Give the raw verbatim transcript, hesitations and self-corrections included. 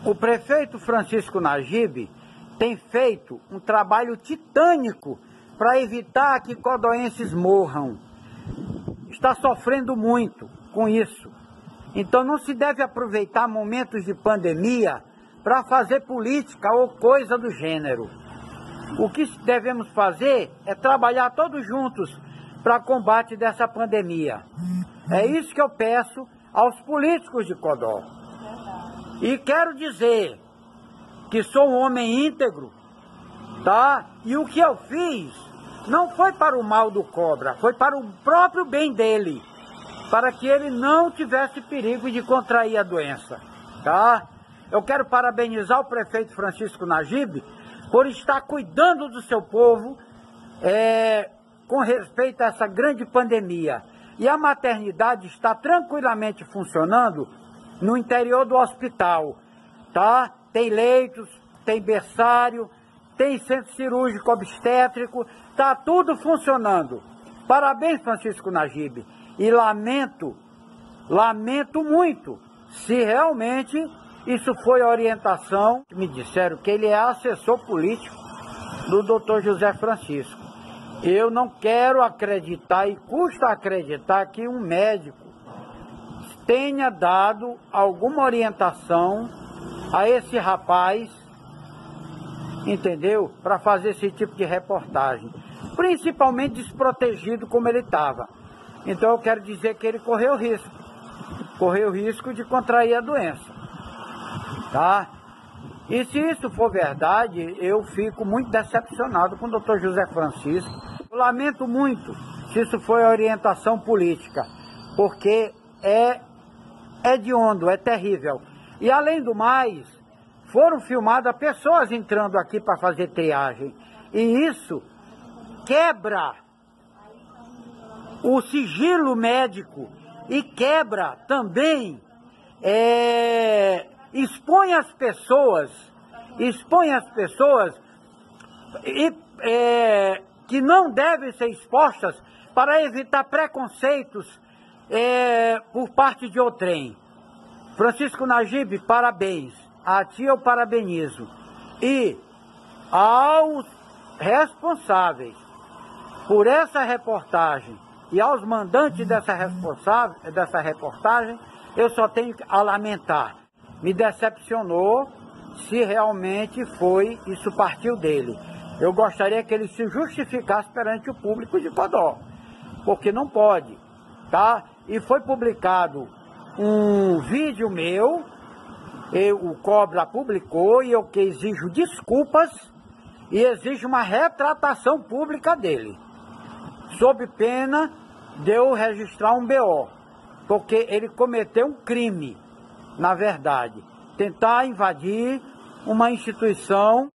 O prefeito Francisco Najib tem feito um trabalho titânico para evitar que codóenses morram. Está sofrendo muito com isso. Então não se deve aproveitar momentos de pandemia para fazer política ou coisa do gênero. O que devemos fazer é trabalhar todos juntos para combate dessa pandemia. É isso que eu peço aos políticos de Codó. E quero dizer que sou um homem íntegro, tá? E o que eu fiz não foi para o mal do cobra, foi para o próprio bem dele, para que ele não tivesse perigo de contrair a doença, tá? Eu quero parabenizar o prefeito Francisco Najib por estar cuidando do seu povo é, com respeito a essa grande pandemia. E a maternidade está tranquilamente funcionando no interior do hospital, tá? Tem leitos, tem berçário, tem centro cirúrgico obstétrico, tá tudo funcionando. Parabéns, Francisco Najib. E lamento, lamento muito, se realmente isso foi orientação. Me disseram que ele é assessor político do doutor José Francisco. Eu não quero acreditar, e custa acreditar, que um médico tenha dado alguma orientação a esse rapaz, entendeu? Para fazer esse tipo de reportagem. Principalmente desprotegido como ele estava. Então eu quero dizer que ele correu risco. Correu risco de contrair a doença. Tá? E se isso for verdade, eu fico muito decepcionado com o doutor José Francisco. Eu lamento muito se isso foi orientação política, porque é hediondo, é terrível. E além do mais, foram filmadas pessoas entrando aqui para fazer triagem. E isso quebra o sigilo médico e quebra também, é, expõe as pessoas, expõe as pessoas e, é, que não devem ser expostas para evitar preconceitos é, por parte de outrem. Francisco Najib, parabéns. A ti eu parabenizo. E aos responsáveis por essa reportagem e aos mandantes dessa, dessa reportagem, eu só tenho a lamentar. Me decepcionou se realmente foi, isso partiu dele. Eu gostaria que ele se justificasse perante o público de Codó, porque não pode, tá? E foi publicado um vídeo meu, eu, o Cobra publicou, e eu que exijo desculpas e exijo uma retratação pública dele, sob pena de eu registrar um B O, porque ele cometeu um crime, na verdade, tentar invadir uma instituição